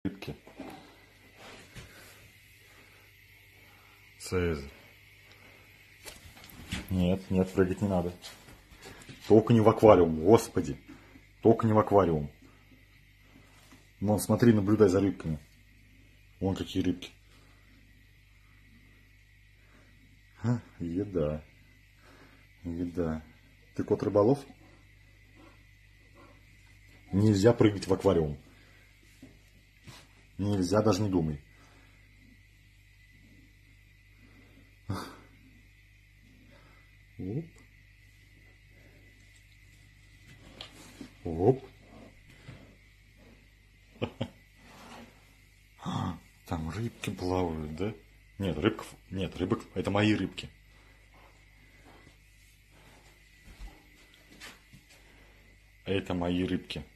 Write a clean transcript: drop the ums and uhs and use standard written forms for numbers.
Рыбки. Цезарь. Нет, нет, прыгать не надо. Только не в аквариум, господи. Только не в аквариум. Вон, смотри, наблюдай за рыбками. Вон какие рыбки. Еда. Еда. Ты кот рыболов? Нельзя прыгать в аквариум. Нельзя, даже не думай. Оп. Оп. Там рыбки плавают, да? Нет, рыбков. Нет, рыбок. Это мои рыбки. Это мои рыбки.